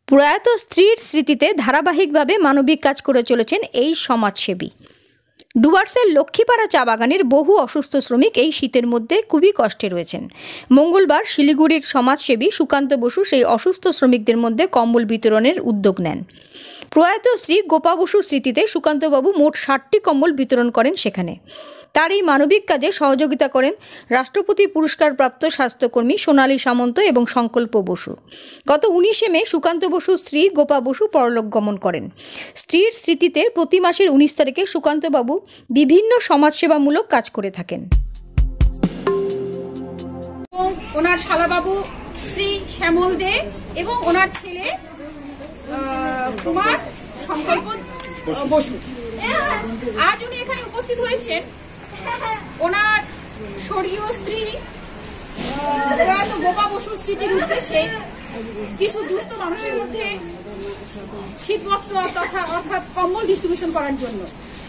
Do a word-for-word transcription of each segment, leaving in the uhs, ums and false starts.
প্রয়াত স্ত্রীর স্মৃতিতে ধারাবাহিকভাবে মানবিক কাজ করে চলেছেন এই সমাজসেবী। ডুয়ার্সের লক্ষ্মীপাড়া চা বাগানের বহু অসুস্থ শ্রমিক এই শীতের মধ্যে খুবই কষ্টে রয়েছেন। মঙ্গলবার শিলিগুড়ির সমাজসেবী সুকান্ত বসু সেই অসুস্থ শ্রমিকদের মধ্যে কম্বল বিতরণের উদ্যোগ নেন। প্রয়াত শ্রী গোপা বসুর স্মৃতিতে সুকান্তবাবু মোট ষাটটি কম্বল বিতরণ করেন সেখানে। তার এই মানবিক কাজে সহযোগিতা করেন রাষ্ট্রপতি পুরস্কারপ্রাপ্ত স্বাস্থ্যকর্মী সোনালী সামন্ত এবং সংকল্প বসু। গত উনিশে মে সুকান্ত বসুর স্ত্রী গোপা বসু পরলোক গমন করেন। স্ত্রীর স্মৃতিতে প্রতি মাসের উনিশ তারিখে সুকান্তবাবু বিভিন্ন সমাজসেবামূলক কাজ করে থাকেন। ওনার শালাবাবু শ্রী শ্যামল দে এবং ওনার ছেলে কুমার সংকল্প বসু আজ উনি এখানে উপস্থিত হয়েছেন। ওনার স্বর্গীয় স্ত্রী প্রয়াত গোপা বসুর স্মৃতির উদ্দেশ্যে কিছু দুস্থ মানুষের মধ্যে শীতবস্ত্র তথা অর্থাৎ কম্বল ডিস্ট্রিবিউশন করার জন্য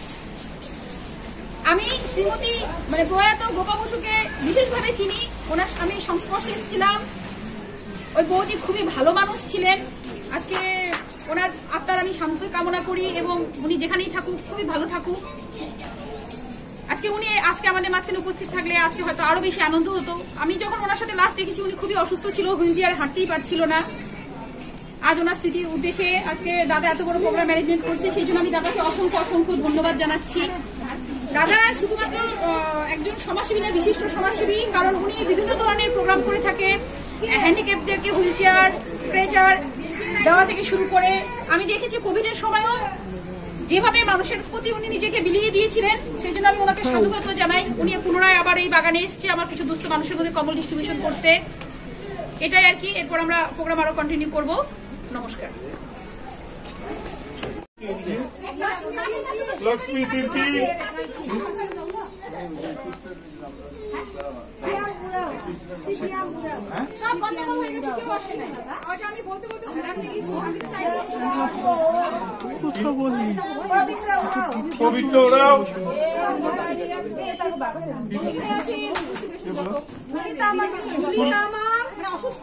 আমি শ্রীমতী মানে প্রয়াত গোপা বসুকে বিশেষভাবে চিনি। ওনার আমি সংস্পর্শে এসেছিলাম। ওই বৌদি খুবই ভালো মানুষ ছিলেন। আজকে ওনার আত্মার আমি শান্তি কামনা করি এবং উনি যেখানেই থাকুক খুবই ভালো থাকুক। আজকে উনি আজকে আমাদের মাঝখানে উপস্থিত থাকলে আজকে হয়তো আরো বেশি আনন্দ হতো। আমি যখন ওনার সাথে লাস্ট দেখেছি উনি খুবই অসুস্থ ছিল, হুইল চেয়ার হাঁটতেই পারছিল না। আজ ওনার স্মৃতির উদ্দেশ্যে আজকে দাদা এত বড় প্রোগ্রাম ম্যানেজমেন্ট করছে, সেই জন্য আমি দাদাকে অসংখ্য অসংখ্য ধন্যবাদ জানাচ্ছি। দাদা শুধুমাত্র একজন সমাজসেবী না, বিশিষ্ট সমাজসেবী, কারণ উনি বিভিন্ন ধরনের প্রোগ্রাম করে থাকে। হ্যান্ডিক্যাপদেরকে হুইল চেয়ার স্ট্রেচার দেওয়া থেকে শুরু করে আমি দেখেছি কোভিডের সময়ও যেভাবে মানুষের প্রতি উনি নিজেকে বিলিয়ে দিয়েছিলেন, সেই জন্য আমি ওনাকে সাধুবাদ জানাই। উনি পুনরায় আবার এই বাগানে এসছে আমার কিছু দুস্থ মানুষের মধ্যে কম্বল ডিস্ট্রিবিউশন করতে। এটাই আর কি। এরপর আমরা প্রোগ্রাম আরো কন্টিনিউ করব। নমস্কার। লক্ষ্মী তিথি সব গন্ডগোল হয়ে গেছে, কেউ আসে নাই। ওটা আমি বলতে বলতে ঘোরার দিয়েছি। আমি তো চাইছি কথা বলি পবিত্র ওরাও অসুস্থ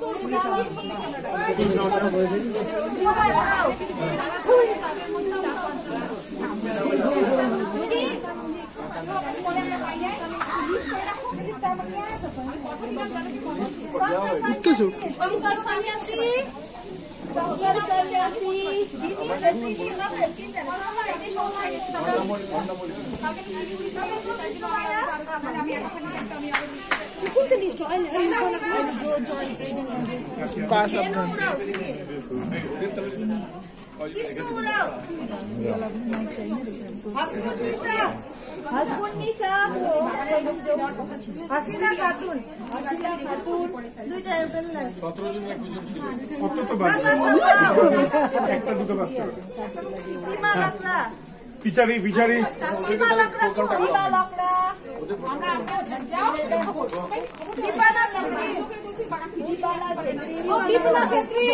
হাসিনা খাতুন দুইটা এরপ্লেন লাগছে। সতেরো জন একজন ছিল। কত তো বাজে একটা দুটো বাজতে হবে। সীমা লাকড়া বিচারি বিচারি সীমা লাকড়া সীমা লাকড়া আমরা যাও দীপানা ছেত্রী দীপানা ছেত্রী ও দীপানা ছেত্রী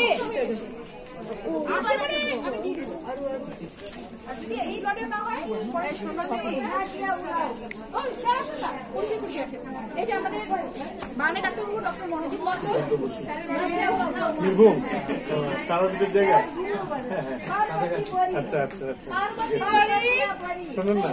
আসলে আমি দিয়ে দেব। আর যদি এই লটে না হয় পরে সোনালি ও স্যার আসুন না, পরিচয় করে আসেন। এই যে আমাদের বাংলা ডাক্তারবাবু ডক্টর মনোজিৎ মঞ্চল বীরভূম তারাপীঠের জায়গায়। আচ্ছা আচ্ছা আচ্ছা শোনেন না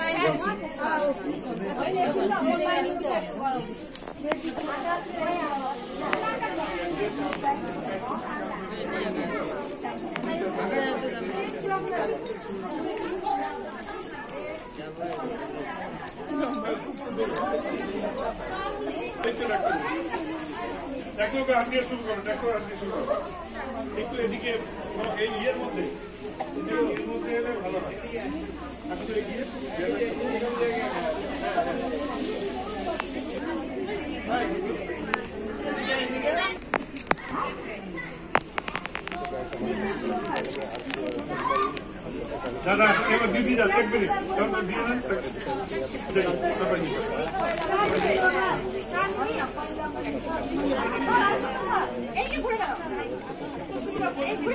হাত দিয়ে শুরু করো, দেখো হাত দিয়ে শুরু করো। একটু এদিকে এই ইয়ের মধ্যে এর মধ্যে এলে ভালো হয়। দাদা এবার দিদি যা এক মিনিট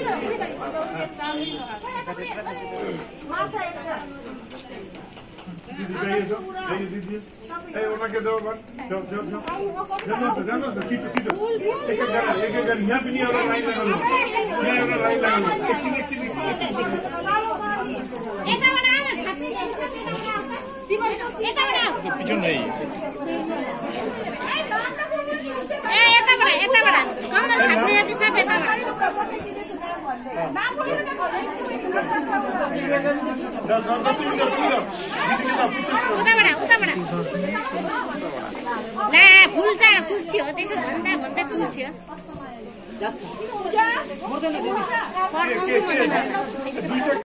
মাথা দিদি যাইয়ে দাও যাইয়ে দিদি এই ওনাকে দাও বাস দাও দাও দাও জানো তো জানো তো চিটো চিটো एक एक गाना एक एक गाना यहाँ भी नहीं आ रहा लाइन लगा लो यहाँ वाला लाइन लगा लो एक चिन एक चिन एक चिन এটা বড় আছে এটা বড় কিছু নেই এ এটা বড় এটা বড় কমরা সামনে আছে সব এটা বড় নাম বলে না दाओ दाओ दाओ তুমি দাও তুমি দাও দিদি দাও उता बड़ा उता बड़ा ला फूल चाड फूल छियो देखो भन्दा भन्दा फूल छियो পূজা पढ्नु म